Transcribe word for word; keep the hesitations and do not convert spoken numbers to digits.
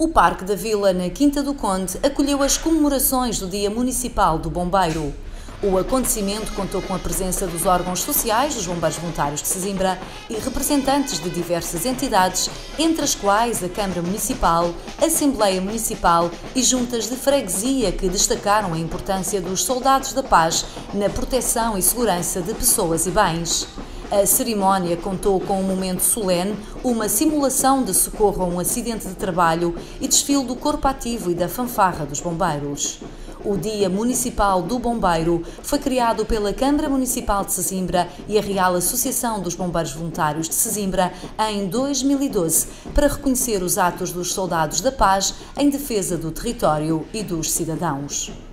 O Parque da Vila, na Quinta do Conde, acolheu as comemorações do Dia Municipal do Bombeiro. O acontecimento contou com a presença dos órgãos sociais dos Bombeiros Voluntários de Sesimbra e representantes de diversas entidades, entre as quais a Câmara Municipal, a Assembleia Municipal e juntas de freguesia, que destacaram a importância dos soldados da paz na proteção e segurança de pessoas e bens. A cerimónia contou com um momento solene, uma simulação de socorro a um acidente de trabalho e desfile do corpo ativo e da fanfarra dos bombeiros. O Dia Municipal do Bombeiro foi criado pela Câmara Municipal de Sesimbra e a Real Associação dos Bombeiros Voluntários de Sesimbra em dois mil e doze para reconhecer os atos dos soldados da paz em defesa do território e dos cidadãos.